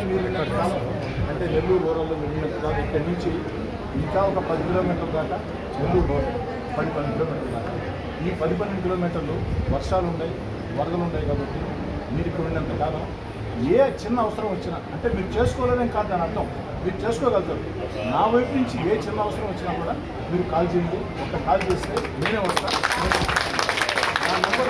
మీరు కాలం అంటే నెల్లూరు రూరల్లో వెళ్ళినట్టుగా ఇక్కడి నుంచి ఇంకా ఒక 10 కిలోమీటర్ల దాకా నెల్లూరు రోడ్ 10-12 కిలోమీటర్ల దాకా ఈ 10-12 కిలోమీటర్లు వర్షాలు ఉన్నాయి, వరదలు ఉన్నాయి. కాబట్టి మీరు ఇక్కడ ఉన్నంత కాలం ఏ చిన్న అవసరం వచ్చినా అంటే మీరు చేసుకోలేదని కాదు దాని అర్థం, మీరు చేసుకోగలుగుతారు. నా వైపు నుంచి ఏ చిన్న అవసరం వచ్చినా కూడా మీరు కాల్ చేయండి. ఒక కాల్ చేస్తే నేనే వస్తాను. నా నెంబర్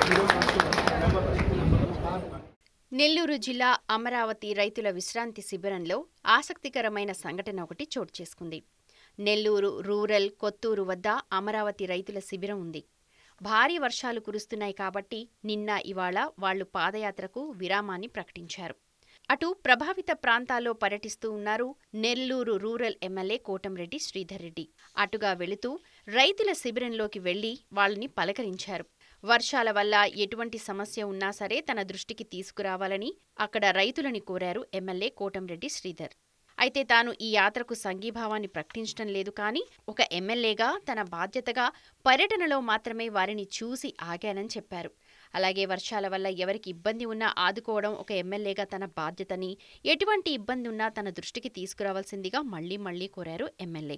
నెల్లూరు జిల్లా అమరావతి రైతుల విశ్రాంతి శిబిరంలో ఆసక్తికరమైన సంఘటన ఒకటి చోటు చేసుకుంది. నెల్లూరు రూరల్ కొత్తూరు వద్ద అమరావతి రైతుల శిబిరం ఉంది. భారీ వర్షాలు కురుస్తున్నాయి కాబట్టి నిన్న ఇవాళ వాళ్లు పాదయాత్రకు విరామాన్ని ప్రకటించారు. అటు ప్రభావిత ప్రాంతాల్లో పర్యటిస్తూ ఉన్నారు నెల్లూరు రూరల్ ఎమ్మెల్యే కోటంరెడ్డి శ్రీధర్ రెడ్డి. అటుగా వెళుతూ రైతుల శిబిరంలోకి వెళ్లి వాళ్ళని పలకరించారు. వర్షాల వల్ల ఎటువంటి సమస్య ఉన్నా సరే తన దృష్టికి తీసుకురావాలని అక్కడ రైతులని కోరారు ఎమ్మెల్యే కోటంరెడ్డి శ్రీధర్. అయితే తాను ఈ యాత్రకు సంఘీభావాన్ని ప్రకటించడం లేదు, కానీ ఒక ఎమ్మెల్యేగా తన బాధ్యతగా పర్యటనలో మాత్రమే వారిని చూసి ఆగానని చెప్పారు. అలాగే వర్షాల వల్ల ఎవరికి ఇబ్బంది ఉన్నా ఆదుకోవడం ఒక ఎమ్మెల్యేగా తన బాధ్యతని, ఎటువంటి ఇబ్బంది ఉన్నా తన దృష్టికి తీసుకురావాల్సిందిగా మళ్లీ కోరారు ఎమ్మెల్యే.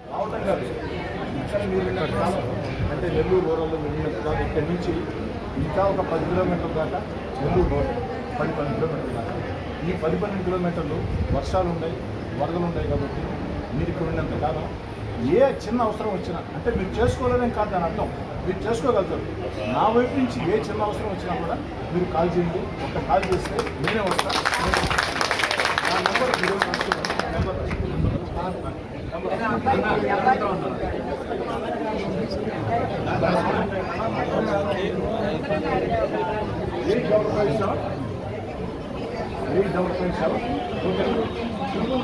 అంటే నెల్లూరు రూరల్లో వెళ్ళినట్టుగా ఇక్కడి నుంచి ఇంకా ఒక 10 కిలోమీటర్ల దాకా నెల్లూరు రోడ్ 10-12 కిలోమీటర్ల దాకా ఈ 10-12 కిలోమీటర్లు వర్షాలు ఉన్నాయి, వరదలు ఉన్నాయి. కాబట్టి మీరు ఇక్కడ ఉన్నంత కాలం ఏ చిన్న అవసరం వచ్చినా అంటే మీరు చేసుకోలేదని కాదు దాని అర్థం, మీరు చేసుకోగలుగుతారు. నా వైపు నుంచి ఏ చిన్న అవసరం వచ్చినా కూడా మీరు కాల్ చేయండి. ఒక కాల్ చేస్తే నేనే వస్తాను. నా నెంబర్ $855 $855